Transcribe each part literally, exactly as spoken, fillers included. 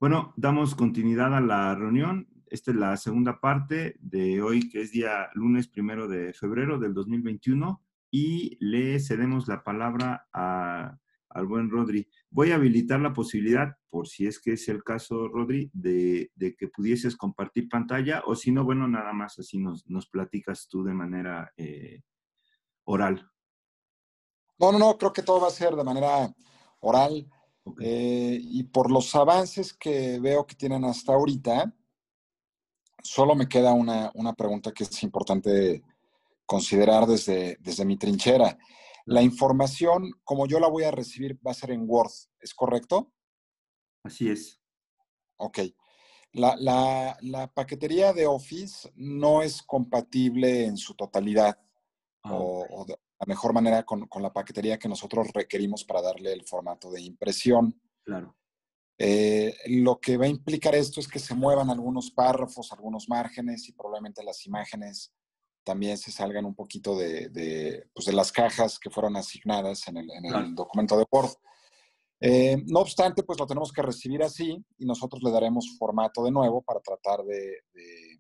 Bueno, damos continuidad a la reunión. Esta es la segunda parte de hoy, que es día lunes primero de febrero del dos mil veintiuno, y le cedemos la palabra a, al buen Rodri. Voy a habilitar la posibilidad, por si es que es el caso, Rodri, de, de que pudieses compartir pantalla, o si no, bueno, nada más así nos, nos platicas tú de manera eh, oral. No, no, no, creo que todo va a ser de manera oral. Ok. Eh, y por los avances que veo que tienen hasta ahorita, solo me queda una, una pregunta que es importante considerar desde, desde mi trinchera. La Claro. información, como yo la voy a recibir, va a ser en Word, ¿es correcto? Así es. Ok. La, la, la paquetería de Office no es compatible en su totalidad Ah, ok. o, o de la mejor manera con, con la paquetería que nosotros requerimos para darle el formato de impresión. Claro. Eh, lo que va a implicar esto es que se muevan algunos párrafos, algunos márgenes y probablemente las imágenes también se salgan un poquito de, de, pues de las cajas que fueron asignadas en el, en Claro. el documento de Word. Eh, no obstante, pues lo tenemos que recibir así y nosotros le daremos formato de nuevo para tratar de, de,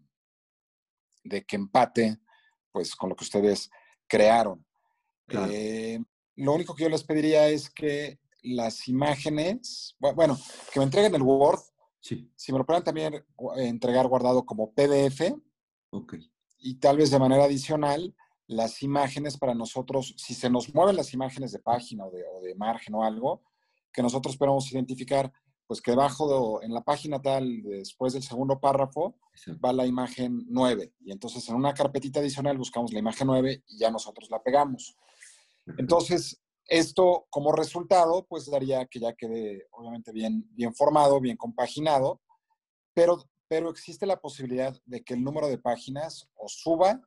de que empate pues con lo que ustedes crearon. Claro. Eh, lo único que yo les pediría es que las imágenes, bueno, que me entreguen el Word, Sí. si me lo puedan también eh, entregar guardado como P D F Ok. y tal vez de manera adicional las imágenes para nosotros, si se nos mueven las imágenes de página o de, o de margen o algo, que nosotros podamos identificar, pues que debajo de, en la página tal, después del segundo párrafo, Exacto. va la imagen nueve. Y entonces en una carpetita adicional buscamos la imagen nueve y ya nosotros la pegamos. Perfecto. Entonces, esto como resultado, pues daría que ya quede obviamente bien, bien formado, bien compaginado, pero, pero existe la posibilidad de que el número de páginas o suba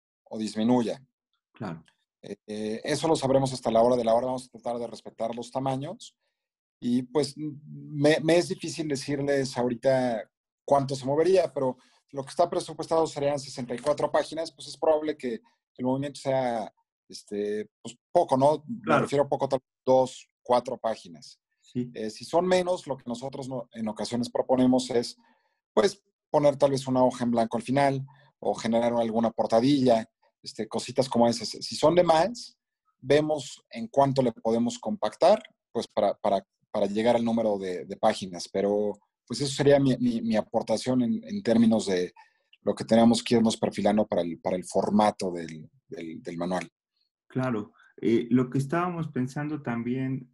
o disminuya. Claro. Eh, eso lo sabremos hasta la hora de la hora. Vamos a tratar de respetar los tamaños. Y pues me, me es difícil decirles ahorita cuánto se movería, pero lo que está presupuestado serían sesenta y cuatro páginas, pues es probable que el movimiento sea este, pues poco, ¿no? Me Claro. refiero a poco, tal vez dos, cuatro páginas. Sí. Eh, si son menos, lo que nosotros no, en ocasiones proponemos es, pues, poner tal vez una hoja en blanco al final o generar alguna portadilla, este, cositas como esas. Si son de más, vemos en cuánto le podemos compactar, pues, para, para, para llegar al número de, de páginas. Pero, pues, eso sería mi, mi, mi aportación en, en, términos de lo que tenemos que irnos perfilando para el, para el formato del, del, del manual. Claro. Eh, lo que estábamos pensando también,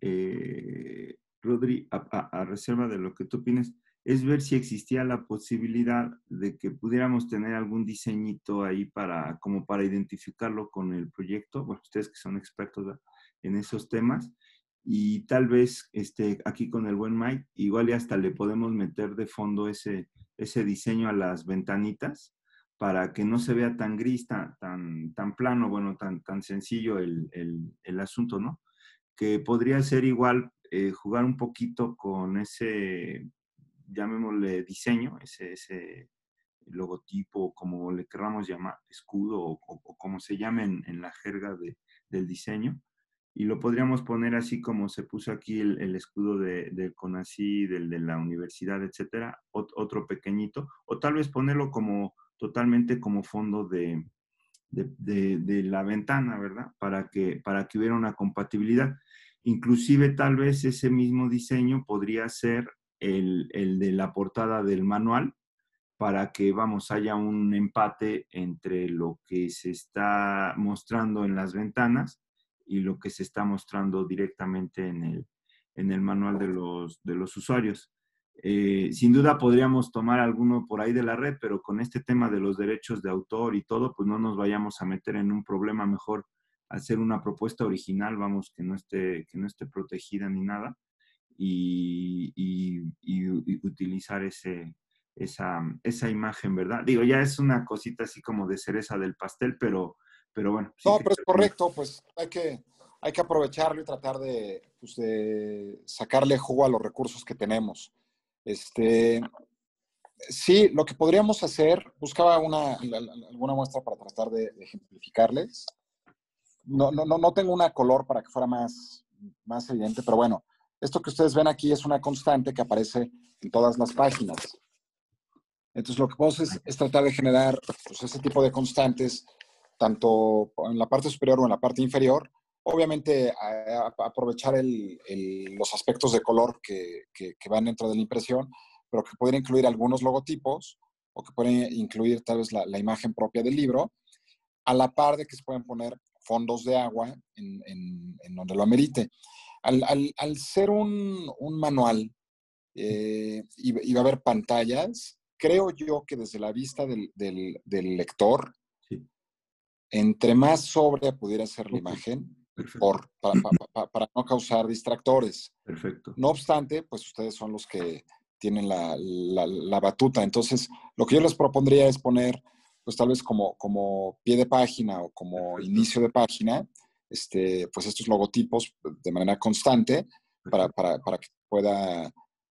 eh, Rodri, a, a- a reserva de lo que tú opinas, es ver si existía la posibilidad de que pudiéramos tener algún diseñito ahí para, como para identificarlo con el proyecto, bueno, ustedes que son expertos, ¿verdad?, en esos temas, y tal vez este, aquí con el buen Mike, igual y hasta le podemos meter de fondo ese, ese diseño a las ventanitas para que no se vea tan gris, tan, tan, tan plano, bueno, tan, tan sencillo el, el, el asunto, ¿no? Que podría ser igual eh, jugar un poquito con ese, llamémosle diseño, ese, ese logotipo, como le queramos llamar, escudo o, o, o como se llame en, en la jerga de, del diseño. Y lo podríamos poner así como se puso aquí el, el escudo de, del CONACYT, del de la universidad, etcétera, ot, otro pequeñito, o tal vez ponerlo como totalmente como fondo de, de, de, de la ventana, ¿verdad? Para que, para que hubiera una compatibilidad. Inclusive tal vez ese mismo diseño podría ser el, el de la portada del manual, para que, vamos, haya un empate entre lo que se está mostrando en las ventanas y lo que se está mostrando directamente en el, en el manual de los, de los usuarios. Eh, sin duda podríamos tomar alguno por ahí de la red, pero con este tema de los derechos de autor y todo, pues no nos vayamos a meter en un problema. Mejor hacer una propuesta original, vamos, que no esté, que no esté protegida ni nada, y, y, y, y utilizar ese, esa, esa imagen, ¿verdad? Digo, ya es una cosita así como de cereza del pastel, pero, pero bueno, sí No, que pero es termina. correcto, pues hay que, hay que aprovecharlo y tratar de, pues, de sacarle jugo a los recursos que tenemos. Este, sí, lo que podríamos hacer, buscaba una, alguna muestra para tratar de, de ejemplificarles. No, no, no, no tengo una color para que fuera más, más evidente, pero bueno, Esto que ustedes ven aquí es una constante que aparece en todas las páginas. Entonces, lo que podemos es, es tratar de generar pues, ese tipo de constantes, tanto en la parte superior o en la parte inferior. Obviamente, a, a aprovechar el, el, los aspectos de color que, que, que van dentro de la impresión, pero que pueden incluir algunos logotipos o que pueden incluir tal vez la, la imagen propia del libro, a la par de que se pueden poner fondos de agua en, en, en donde lo amerite. Al, al, al ser un, un manual eh, y, y va a haber pantallas, creo yo que desde la vista del, del, del lector, Sí. entre más sobria pudiera ser la Ok, imagen, perfecto. por, para, para, para no causar distractores. Perfecto. No obstante, pues ustedes son los que tienen la, la, la batuta. Entonces, lo que yo les propondría es poner, pues tal vez como, como pie de página o como Perfecto. inicio de página, este, pues estos logotipos de manera constante para, Perfecto. para, para que pueda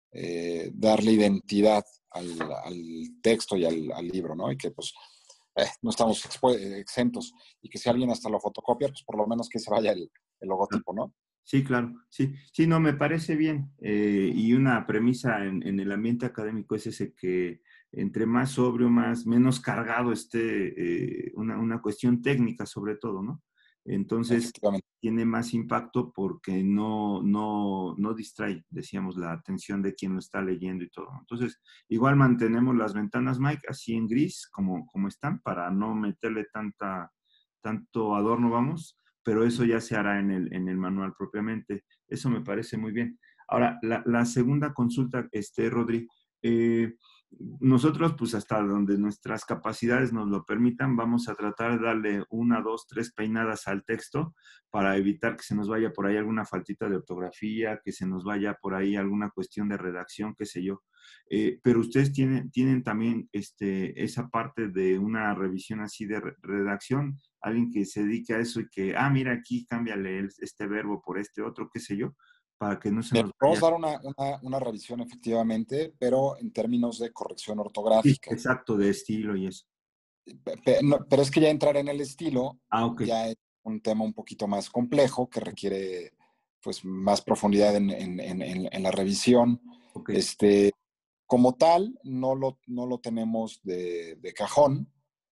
eh, darle identidad al, al texto y al, al, libro, ¿no? Y que pues eh, no estamos exentos y que si alguien hasta lo fotocopia, pues por lo menos que se vaya el, el logotipo, ¿no? Sí, claro, sí, sí, no, me parece bien. Eh, y una premisa en, en el ambiente académico es ese que entre más sobrio, más, menos cargado esté eh, una, una cuestión técnica sobre todo, ¿no? Entonces, Efectivamente. tiene más impacto porque no, no, no distrae, decíamos, la atención de quien lo está leyendo y todo. Entonces, igual mantenemos las ventanas, Mike, así en gris, como, como están, para no meterle tanta, tanto adorno, vamos, pero eso ya se hará en el, en el manual propiamente. Eso me parece muy bien. Ahora, la, la segunda consulta, este, Rodri, eh, nosotros, pues hasta donde nuestras capacidades nos lo permitan, vamos a tratar de darle una, dos, tres peinadas al texto para evitar que se nos vaya por ahí alguna faltita de ortografía, que se nos vaya por ahí alguna cuestión de redacción, qué sé yo. Eh, pero ustedes tienen, tienen también este, esa parte de una revisión así de re redacción, alguien que se dedique a eso y que, ah, mira, aquí cámbiale este verbo por este otro, qué sé yo, para que no se Bien, nos vamos vaya. a dar una, una, una revisión efectivamente, pero en términos de corrección Sí, ortográfica. exacto, de estilo y eso. Pe- pe- no, pero es que ya entrar en el estilo Ah, ok, ya es un tema un poquito más complejo que requiere pues más profundidad en, en, en, en la revisión. ok. Este, como tal, no lo, no lo tenemos de, de cajón.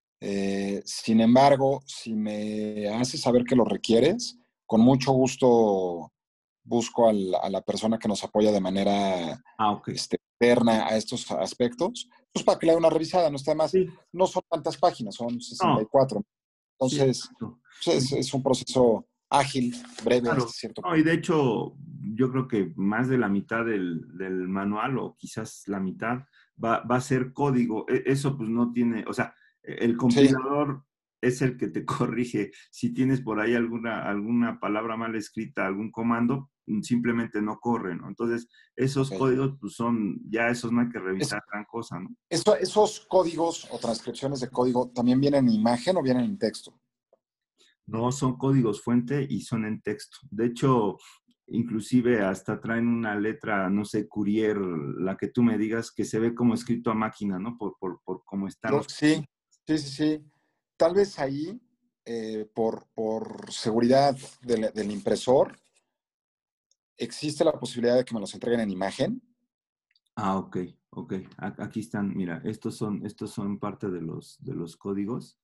Eh, sin embargo, si me haces saber que lo requieres, con mucho gusto busco al, a la persona que nos apoya de manera Ah, ok. este, externa a estos aspectos, pues para que le dé una revisada. No está más, Sí, no son tantas páginas, son sesenta y no, cuatro. sí, Entonces, exacto. pues es, es un proceso ágil, breve hasta Claro. cierto No, y punto. de hecho, yo creo que más de la mitad del, del manual, o quizás la mitad, va, va a ser código. E- Eso pues no tiene, o sea, el Sí, compilador es el que te corrige. Si tienes por ahí alguna, alguna palabra mal escrita, algún comando, simplemente no corre, ¿no? Entonces, esos ok. códigos pues son, ya esos no hay que Es, revisar gran cosa, ¿no? eso, esos códigos o transcripciones de código también vienen en imagen o vienen en texto. No, son códigos fuente y son en texto. De hecho, inclusive hasta traen una letra, no sé, Courier, la que tú me digas, que se ve como escrito a máquina, ¿no? Por, por, por cómo están Lo- los... sí, sí, sí, sí. Tal vez ahí, eh, por, por seguridad del, del impresor, existe la posibilidad de que me los entreguen en imagen. Ah, ok, ok. A- Aquí están, mira, estos son, estos son parte de los, de los códigos.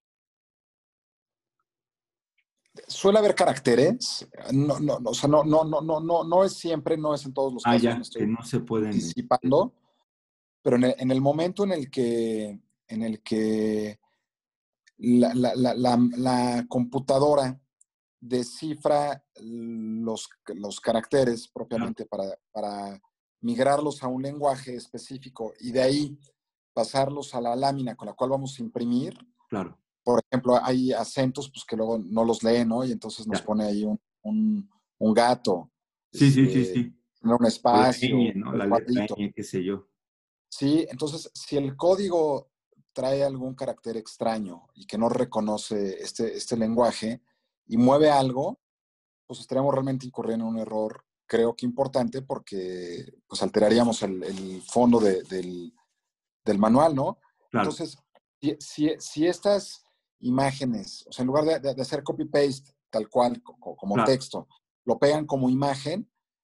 Suele haber caracteres, no, no, no, o sea, no, no, no, no, no, no es siempre, no es en todos los Ah, casos, me ya, que estoy no se pueden... este, anticipando, pero en el, en el momento en el que, en el que la, la, la, la, la computadora descifra los, los caracteres claro, propiamente para, para migrarlos a un lenguaje específico y de ahí pasarlos a la lámina con la cual vamos a imprimir. claro. Por ejemplo, hay acentos pues, que luego no los lee, ¿no? Y entonces nos Ya. pone ahí un, un, un gato, Sí, sí, sí, este, sí. un O la espacio, ñ, ¿no? un La letra cuadrito. ñ, qué sé yo. Sí, entonces si el código trae algún carácter extraño y que no reconoce este, este lenguaje y mueve algo, pues estaríamos realmente incurriendo en un error, creo que importante, porque pues alteraríamos el, el fondo de, del, del, manual, ¿no? Claro, Entonces, si, si, si estas imágenes, o sea, en lugar de, de, de hacer copy-paste tal cual, como, como claro. texto, lo pegan como imagen,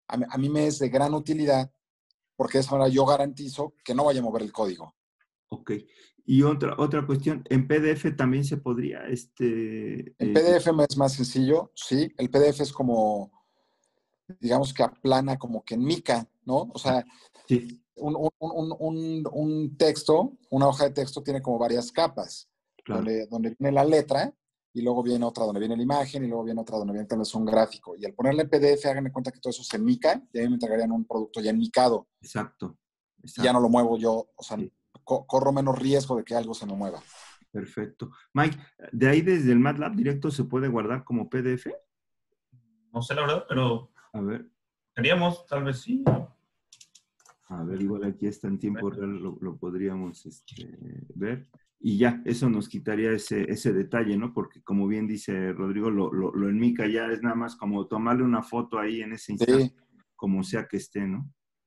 a, mí- a mí me es de gran utilidad porque de esa manera yo garantizo que no vaya a mover el código. Ok. Y otra, otra cuestión, en P D F también se podría, este, En eh, P D F me es más sencillo, sí. El P D F es como, digamos que aplana como que en mica, ¿no? O sea, sí, un, un- un- un- un texto, una hoja de texto tiene como varias capas, claro, donde, donde viene la letra y luego viene otra donde viene la imagen y luego viene otra donde viene tal vez un gráfico. Y al ponerle P D F, háganme cuenta que todo eso se mica y ahí me entregarían un producto ya enmicado exacto, y ya no exacto, lo muevo yo, o sea, sí, co- corro menos riesgo de que algo se me mueva. perfecto. Mike, ¿de ahí desde el MATLAB directo se puede guardar como P D F? No sé la verdad, pero A ver, queríamos, tal vez sí. a ver, igual aquí está en tiempo real, lo, lo podríamos este, ver. Y ya, eso nos quitaría ese, ese detalle, ¿no? Porque como bien dice Rodrigo, lo, lo, lo enmica ya es nada más como tomarle una foto ahí en ese instante, Sí, como sea que esté, ¿no?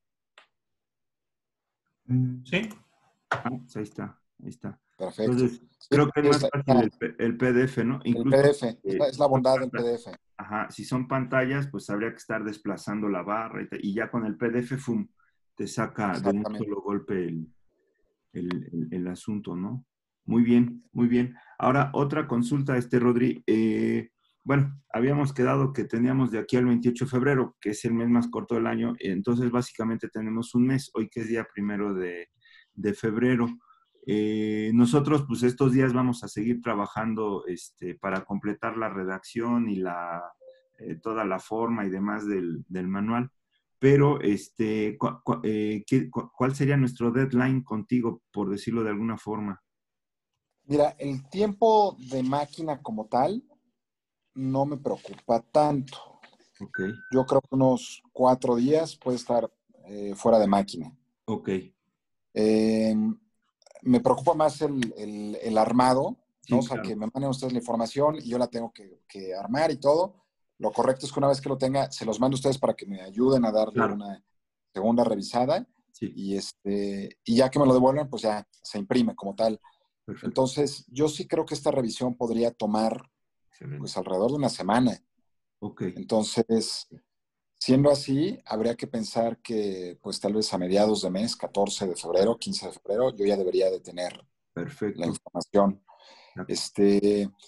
Mm, Sí, Ah, pues ahí está, ahí está. perfecto. Entonces, Sí, creo que es más está, fácil está el, P- el P D F, ¿no? el Incluso, P D F, es la, eh, es la bondad del P D F. ajá, si son pantallas, pues habría que estar desplazando la barra y, te- y ya con el P D F, ¡fum! Te saca de un Exactamente. solo golpe el, el, el- el asunto, ¿no? Muy bien, muy bien. Ahora, otra consulta, este Rodri. Eh, bueno, habíamos quedado que teníamos de aquí al veintiocho de febrero, que es el mes más corto del año, entonces básicamente tenemos un mes, hoy que es día primero de, de febrero. Eh, nosotros, pues estos días vamos a seguir trabajando este, para completar la redacción y la, eh, toda la forma y demás del, del manual. Pero, este, cu- cu- eh, ¿qué- cu- ¿cuál sería nuestro deadline contigo, por decirlo de alguna forma? Mira, el tiempo de máquina como tal no me preocupa tanto. Ok, Yo creo que unos cuatro días puede estar eh, fuera de máquina. ok. Eh, Me preocupa más el, el- el armado, ¿no? Sí, O sea, claro, que me manden ustedes la información y yo la tengo que, que armar y todo. Lo correcto es que una vez que lo tenga, se los mando a ustedes para que me ayuden a darle claro, una segunda revisada sí, y, este, y ya que me lo devuelvan, pues ya se imprime como tal. perfecto, Entonces, yo sí creo que esta revisión podría tomar excelente. pues alrededor de una semana. Ok, Entonces, siendo así, habría que pensar que pues tal vez a mediados de mes, catorce de febrero, quince de febrero, yo ya debería de tener la perfecto. información. Este, eh,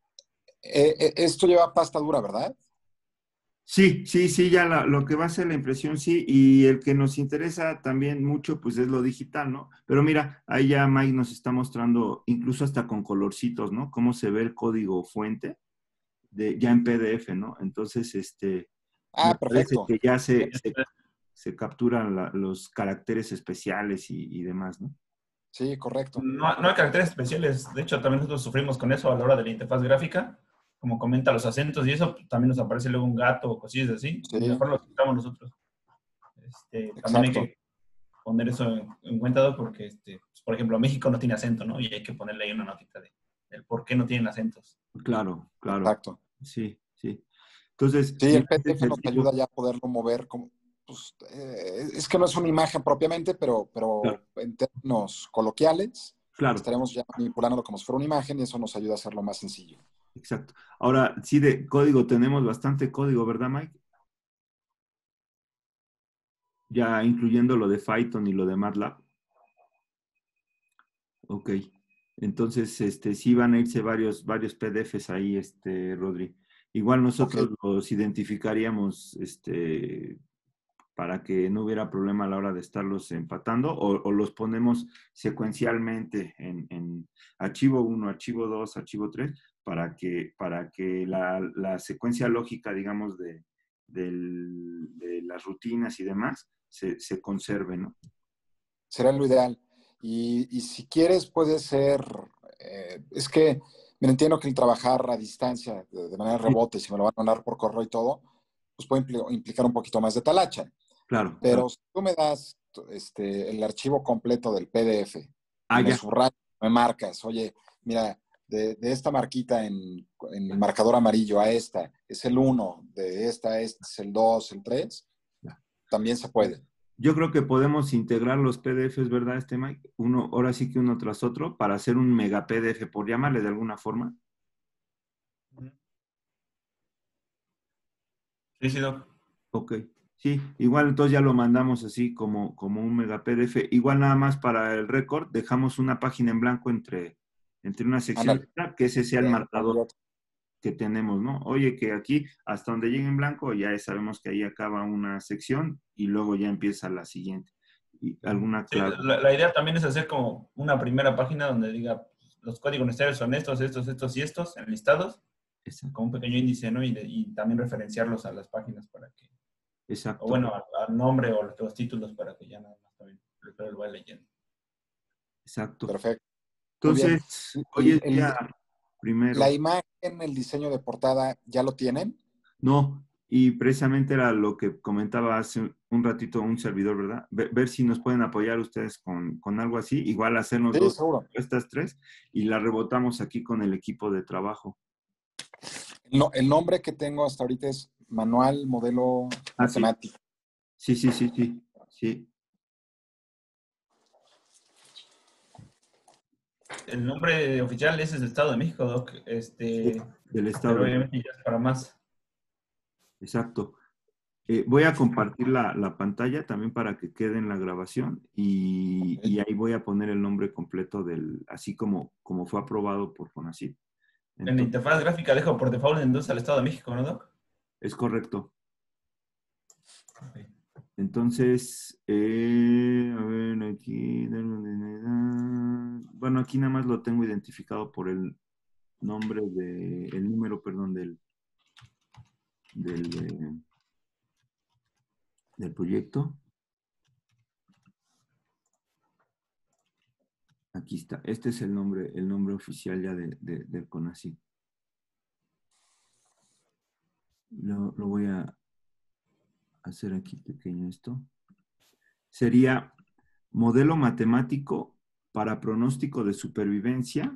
eh, esto lleva pasta dura, ¿verdad? Sí, sí, sí, ya la- lo que va a ser la impresión, sí, y el que nos interesa también mucho, pues es lo digital, ¿no? Pero mira, ahí ya Mike nos está mostrando, incluso hasta con colorcitos, ¿no? Cómo se ve el código fuente de, ya en P D F, ¿no? Entonces, este, me Ah, parece perfecto. que ya se, se, se capturan la- los caracteres especiales y, y demás, ¿no? Sí, correcto. no, no hay caracteres especiales. De hecho, también nosotros sufrimos con eso a la hora de la interfaz gráfica. Como comenta los acentos y eso, pues, también nos aparece luego un gato o cosillas así. Sí, Mejor lo quitamos nosotros. Este, también hay exacto. que poner eso en, en cuenta porque, este, pues, por ejemplo, México no tiene acento, ¿no? Y hay que ponerle ahí una notita de, del por qué no tienen acentos. Claro, claro. Exacto. Sí, sí. Entonces, Sí, en el ese P D F nos sentido, ayuda ya a poderlo mover como, pues, eh, es que no es una imagen propiamente, pero, claro, pero en términos coloquiales, claro, estaremos ya manipulándolo como si fuera una imagen y eso nos ayuda a hacerlo más sencillo. exacto. Ahora, sí, de código tenemos bastante código, ¿verdad, Mike? Ya incluyendo lo de Python y lo de MATLAB. Ok. Entonces, este, sí van a irse varios, varios P D Fs ahí, este, Rodri. Igual Ok, nosotros los identificaríamos, este, para que no hubiera problema a la hora de estarlos empatando, o, o los ponemos secuencialmente en, en archivo uno, archivo dos, archivo tres, para que, para que la, la secuencia lógica, digamos, de, del- de las rutinas y demás se, se conserve, ¿no? será lo ideal. Y, y si quieres, puede ser, eh, es que me entiendo que el trabajar a distancia, de, de manera Sí, rebote, si me lo van a mandar por correo y todo, pues puede impli- implicar un poquito más de talacha. claro, claro. Pero si tú me das este, el archivo completo del P D F y Ah, me ya, subrayas, me marcas, oye, mira, de, de esta marquita en, en el marcador amarillo a esta es el uno, de esta a esta es el dos, el tres, ya. también se puede. Yo creo que podemos integrar los P D Fs, ¿verdad, este Mike? Uno, ahora sí que uno tras otro, para hacer un mega P D F, por llamarle de alguna forma. Sí, sí, Doc. Ok, Sí, igual entonces ya lo mandamos así como, como un mega P D F. Igual nada más para el récord, dejamos una página en blanco entre, entre una sección y Ándale. otra, que ese sea el Eh, marcador que tenemos, ¿no? Oye, que aquí hasta donde llegue en blanco ya sabemos que ahí acaba una sección y luego ya empieza la siguiente. Y alguna Sí, clave. la, la idea también es hacer como una primera página donde diga los códigos necesarios son estos, estos, estos y estos, enlistados, Exacto. con un pequeño índice, ¿no? Y, de, y también referenciarlos a las páginas para que, o Exacto. bueno, al nombre o los, los títulos para que ya nada más también lo vaya leyendo. Exacto. Perfecto. Muy bien. Entonces, hoy El, es día el, la primero. imagen, el diseño de portada, ¿ya lo tienen? No, y precisamente era lo que comentaba hace un ratito un servidor, ¿verdad? Ver, ver si nos pueden apoyar ustedes con, con algo así, igual hacernos Sí, dos, seguro. estas tres, y la rebotamos aquí con el equipo de trabajo. No, el nombre que tengo hasta ahorita es Manual Modelo Ah, sí, Matemático. sí, sí, sí, sí, sí. El nombre oficial es el Estado de México, Doc. Sí, Este, del estado pero de... obviamente ya es para más. Exacto. Eh, voy a compartir la, la pantalla también para que quede en la grabación y, y ahí voy a poner el nombre completo del, así como, como fue aprobado por CONACYT. En la Entonces, interfaz gráfica dejo por default entonces al Estado de México, ¿no, Doc? es correcto. Okay. Entonces, eh, a ver, aquí, bueno, aquí nada más lo tengo identificado por el nombre de, el número, perdón, del, del, eh, del proyecto. Aquí está. Este es el nombre, el nombre oficial ya de, de, del CONACYT. Lo, lo voy a hacer aquí pequeño esto. Sería modelo matemático para pronóstico de supervivencia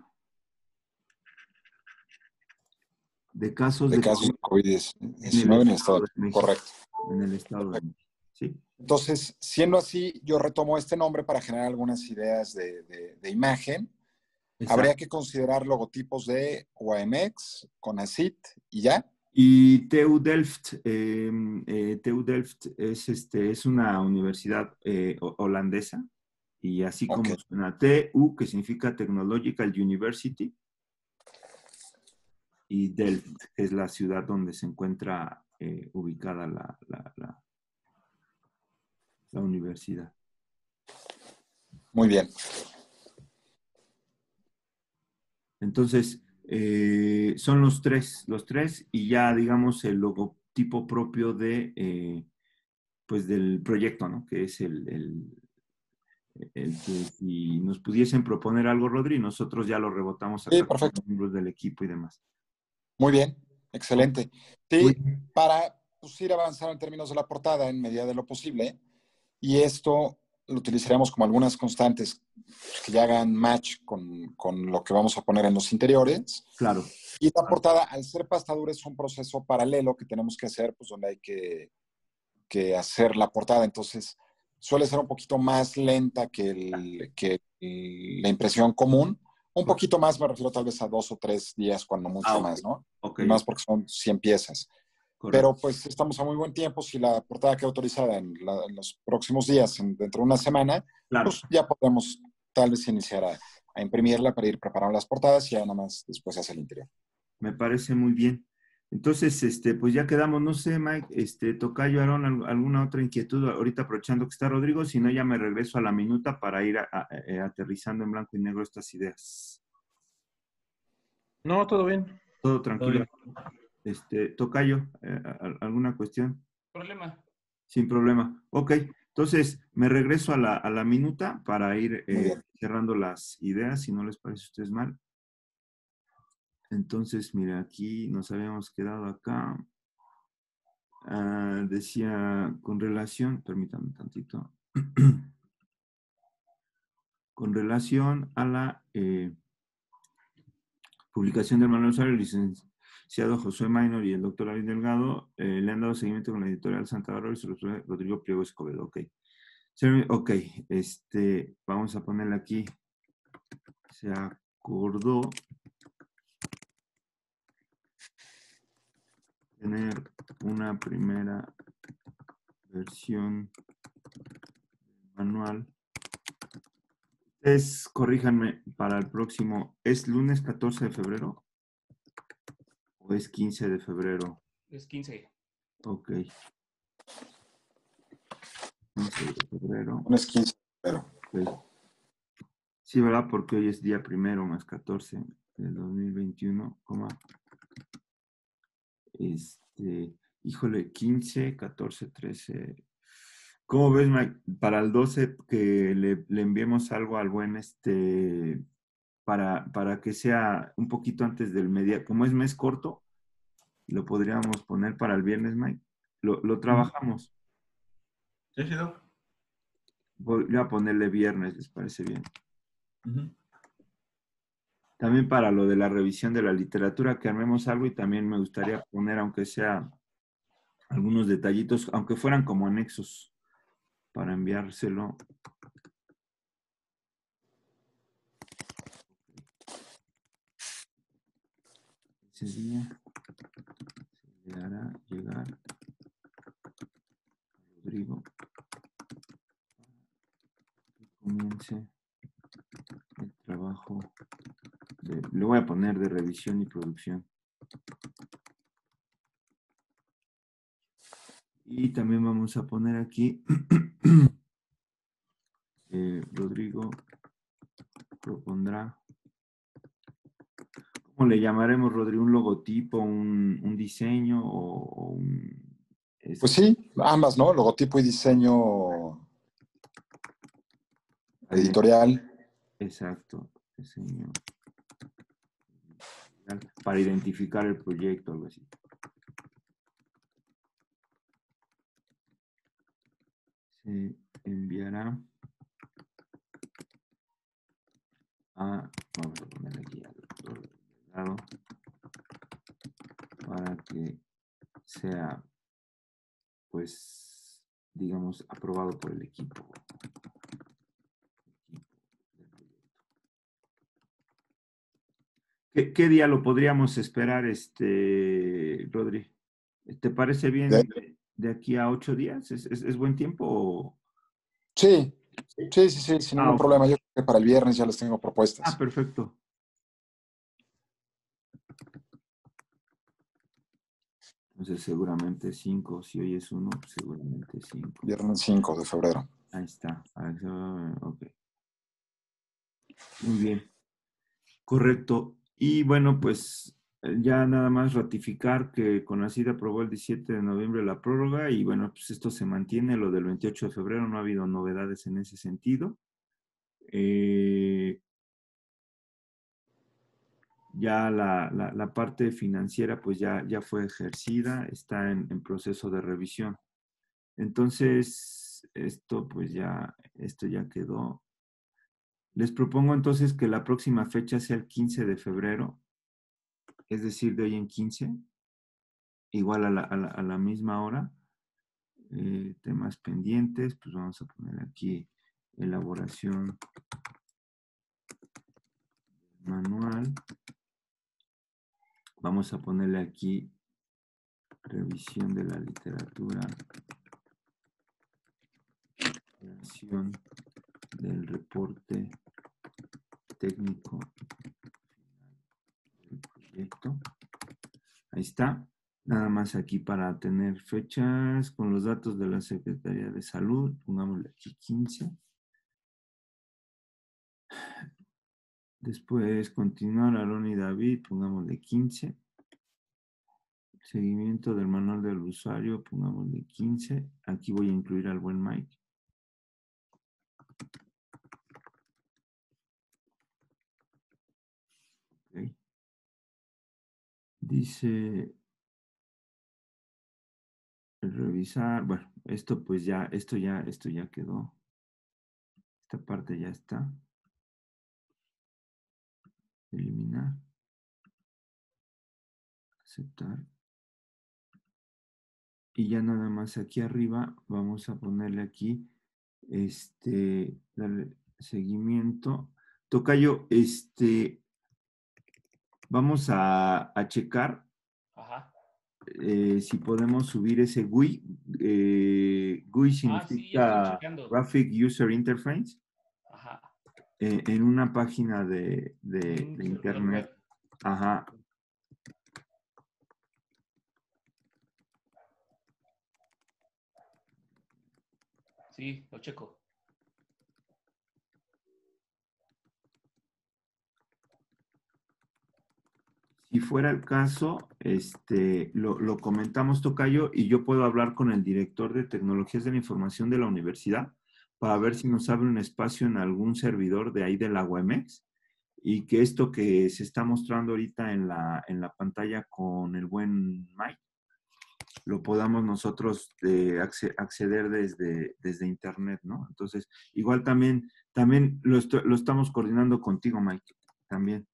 de casos De de casos de COVID COVID en el diecinueve en el Estado Estado de de México. México. Correcto. En el Estado de Perfecto. México. ¿Sí? Entonces, siendo así, yo retomo este nombre para generar algunas ideas de, de, de imagen. Habría Exacto. que considerar logotipos de U A M X, CONACYT y ya. Y T U Delft, eh, eh, T U Delft es, este, es una universidad eh, holandesa y así Ok. como suena T U, que significa Technological University, y Delft, que es la ciudad donde se encuentra eh, ubicada la, la, la, la universidad. Muy bien. Entonces, eh, son los tres, los tres, y ya digamos el logotipo propio de, eh, pues del proyecto, ¿no? Que es el, el, el que si nos pudiesen proponer algo, Rodri, nosotros ya lo rebotamos Sí, acá con perfecto. los miembros del equipo y demás. Muy bien. Ok, Excelente. muy Sí, bien. para pues, ir avanzando en términos de la portada en medida de lo posible. Y esto lo utilizaremos como algunas constantes que ya hagan match con, con lo que vamos a poner en los interiores. Claro. Y la portada, al ser pasta dura, es un proceso paralelo que tenemos que hacer, pues donde hay que, que hacer la portada. Entonces, suele ser un poquito más lenta que, el, que el, la impresión común. Un Correcto. poquito más, me refiero tal vez a dos o tres días, cuando Ah, mucho ok. más, ¿no? Ok, Y más ok. porque son cien piezas. Correcto. Pero pues estamos a muy buen tiempo. Si la portada queda autorizada en, la, en los próximos días, en, dentro de una semana, Claro. pues ya podemos tal vez iniciar a, a imprimirla para ir preparando las portadas y ya nada más después se hace el interior. Me parece muy bien. Entonces, este, pues ya quedamos, no sé, Mike, este, Tocayo, Aarón, al- alguna otra inquietud ahorita aprovechando que está Rodrigo, si no ya me regreso a la minuta para ir a- a- eh, aterrizando en blanco y negro estas ideas. No, todo bien. Todo Todo tranquilo. bien. Este, Tocayo, eh, a- ¿alguna cuestión? Problema. Sin problema. Ok, entonces me regreso a la, a la minuta para ir Muy eh, bien. cerrando las ideas, si no les parece a ustedes mal. Entonces, mira, aquí nos habíamos quedado acá. Ah, decía, con relación, permítanme tantito, con relación a la eh, publicación del manual usuario, el licenciado Josué Maynor y el doctor David Delgado eh, le han dado seguimiento con la editorial Santa Bárbara y su Rodrigo Pliego Escobedo. Ok. Ok, este, vamos a ponerle aquí. Se acordó tener una primera versión manual. Ustedes corríjanme para el próximo. ¿Es lunes catorce de febrero? ¿O es quince de febrero? Es quince. Ok. quince de febrero. Lunes quince de febrero. Ok. Sí, ¿verdad? Porque hoy es día primero más catorce del dos mil veintiuno, coma. Este, híjole, quince, catorce, trece. ¿Cómo ves, Mike? Para el doce que le, le enviemos algo al buen, este, para, para que sea un poquito antes del media, como es mes corto, lo podríamos poner para el viernes, Mike. Lo, lo trabajamos. Sí, sí, Doc. Voy a ponerle viernes, ¿les parece bien? Ujú. También para lo de la revisión de la literatura, que armemos algo y también me gustaría poner, aunque sea algunos detallitos, aunque fueran como anexos, para enviárselo. Ese día se le hará llegar a Rodrigo que comience el trabajo de, le voy a poner de revisión y producción. Y también vamos a poner aquí eh, Rodrigo propondrá. ¿Cómo le llamaremos, Rodrigo? ¿Un logotipo, un, un diseño o, o un... es- Pues sí, ambas, ¿no? Logotipo y diseño editorial. Exacto, diseño para identificar el proyecto, algo así. Se enviará a, vamos a poner aquí al doctor Delgado para que sea, pues, digamos, aprobado por el equipo. ¿Qué, qué día lo podríamos esperar, este, Rodri? ¿Te parece bien De- de, de aquí a ocho días? ¿Es, es, es buen tiempo? O... Sí, sí, sí, sí, sin Ah, ningún ok. problema. Yo creo que para el viernes ya les tengo Ah, propuestas. perfecto. Entonces seguramente cinco, si hoy es uno, seguramente cinco. Viernes cinco de febrero. Ahí está. Ok. Muy bien. Correcto. Y bueno, pues eh, ya nada más ratificar que CONACYT aprobó el diecisiete de noviembre la prórroga y bueno, pues esto se mantiene, lo del veintiocho de febrero, no ha habido novedades en ese sentido. Eh, ya la, la, la parte financiera pues ya, ya fue ejercida, está en, en proceso de revisión. Entonces, esto pues ya, esto ya quedó. Les propongo entonces que la próxima fecha sea el quince de febrero, es decir, de hoy en quince, igual a la, a la, a la misma hora. Eh, temas pendientes, pues vamos a poner aquí elaboración manual. Vamos a ponerle aquí revisión de la literatura, creación del reporte técnico del proyecto. Ahí está. Nada más aquí para tener fechas con los datos de la Secretaría de Salud. Pongámosle aquí quince. Después continuar Aaron y David. Pongámosle quince. Seguimiento del manual del usuario. Pongámosle quince. Aquí voy a incluir al buen Mike. Okay. Dice revisar. Bueno, esto pues ya, esto ya, esto ya quedó. Esta parte ya está. Eliminar. Aceptar. Y ya nada más aquí arriba vamos a ponerle aquí, este, darle seguimiento. Tocayo, este, vamos a, a checar Ajá. eh, si podemos subir ese G U I. Eh, G U I Ah, sí, ya estoy significa checando. Graphic User Interface, Ajá. eh, en una página de, de, Un de servidor internet. web. Ajá. Sí, lo checo. Si fuera el caso, este, lo, lo comentamos, tocayo, y yo puedo hablar con el director de tecnologías de la información de la universidad para ver si nos abre un espacio en algún servidor de ahí de la U E M E X, y que esto que se está mostrando ahorita en la, en la pantalla con el buen Mike, lo podamos nosotros eh, acce- acceder desde, desde internet, ¿no? Entonces, igual también, también lo, esto- lo estamos coordinando contigo, Mike, también.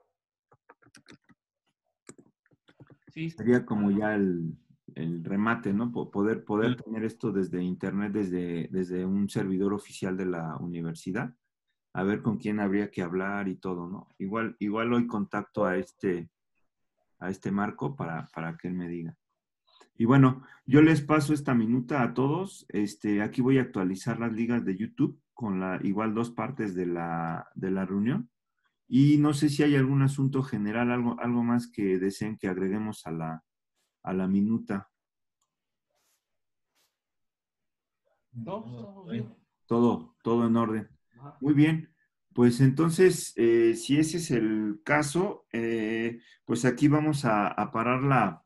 Sí. Sería como ya el, el remate, ¿no? Po- Poder, poder Sí. tener esto desde internet, desde, desde un servidor oficial de la universidad, a ver con quién habría que hablar y todo, ¿no? Igual, igual hoy contacto a este, a este Marco para, para que él me diga. Y bueno, yo les paso esta minuta a todos. Este, aquí voy a actualizar las ligas de YouTube con la, igual dos partes de la, de la reunión. Y no sé si hay algún asunto general, algo, algo más que deseen que agreguemos a la, a la minuta. No, estamos bien. Todo, todo en orden. Ajá. Muy bien. Pues entonces, eh, si ese es el caso, eh, pues aquí vamos a, a parar la,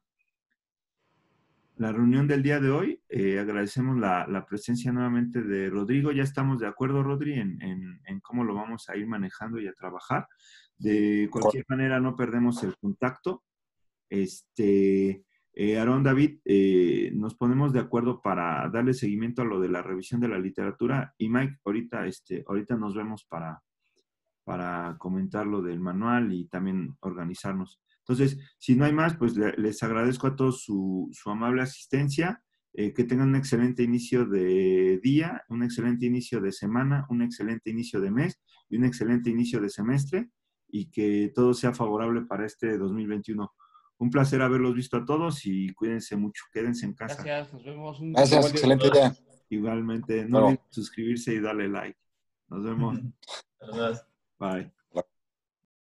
la reunión del día de hoy. Eh, agradecemos la, la presencia nuevamente de Rodrigo. Ya estamos de acuerdo, Rodri, en, en, en cómo lo vamos a ir manejando y a trabajar. De cualquier manera, no perdemos el contacto. Este, eh, Aarón, David, eh, nos ponemos de acuerdo para darle seguimiento a lo de la revisión de la literatura. Y Mike, ahorita, este, ahorita nos vemos para, para comentar lo del manual y también organizarnos. Entonces, si no hay más, pues le, les agradezco a todos su, su amable asistencia. Eh, que tengan un excelente inicio de día, un excelente inicio de semana, un excelente inicio de mes y un excelente inicio de semestre, y que todo sea favorable para este dos mil veintiuno. Un placer haberlos visto a todos y cuídense mucho, quédense en casa. Gracias, nos vemos. Un Gracias, buen día. excelente día. Igualmente, no Luego. olviden suscribirse y darle like. Nos vemos. Saludos. Bye.